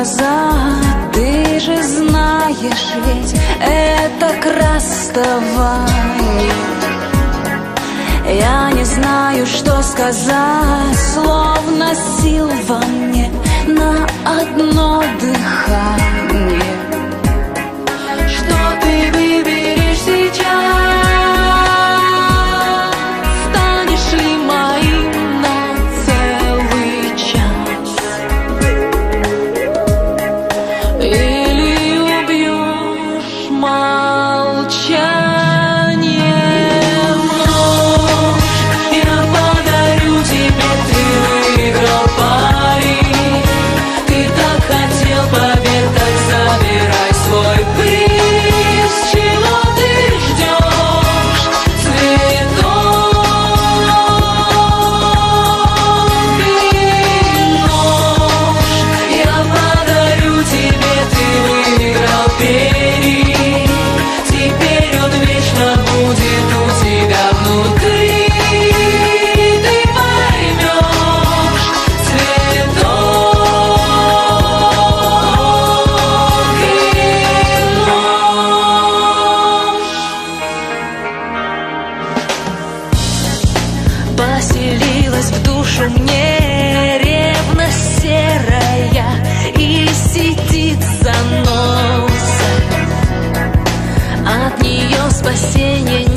назад. Ты же знаешь, ведь это к расставанию. Я не знаю, что сказать, словно сил во мне на одно дыхание. Что ты выберешь сейчас? Станешь ли моим на целый час? Или убьешь молчанием? Нож я подарю тебе, ты выиграл пари. Ты так хотел побед, так забирай свой приз. Чего ты ждешь? Цветов и нож я подарю тебе, ты выиграл перья. Теперь он вечно будет у тебя внутри. Ты поймешь цветов и нож. Поселилась в душу мне ревность серая и сидит за носом. От нее спасения